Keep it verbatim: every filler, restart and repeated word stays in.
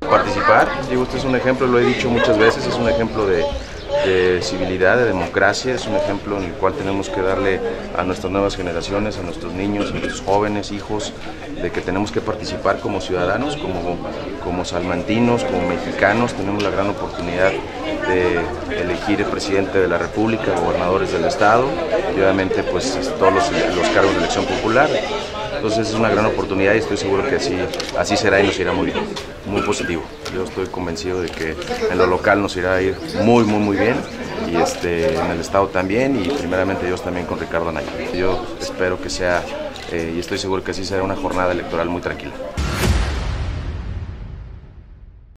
participar. Digo, este es un ejemplo, lo he dicho muchas veces, es un ejemplo de, de civilidad, de democracia, es un ejemplo en el cual tenemos que darle a nuestras nuevas generaciones, a nuestros niños, a nuestros jóvenes, hijos, de que tenemos que participar como ciudadanos, como, como salmantinos, como mexicanos. Tenemos la gran oportunidad de elegir el presidente de la República, gobernadores del estado y obviamente pues todos los, los cargos de elección popular. Entonces es una gran oportunidad y estoy seguro que así, así será y nos irá muy bien, muy positivo. Yo estoy convencido de que en lo local nos irá a ir muy, muy, muy bien y este, en el estado también y primeramente Dios también con Ricardo Anaya. Yo espero que sea eh, y estoy seguro que así será una jornada electoral muy tranquila.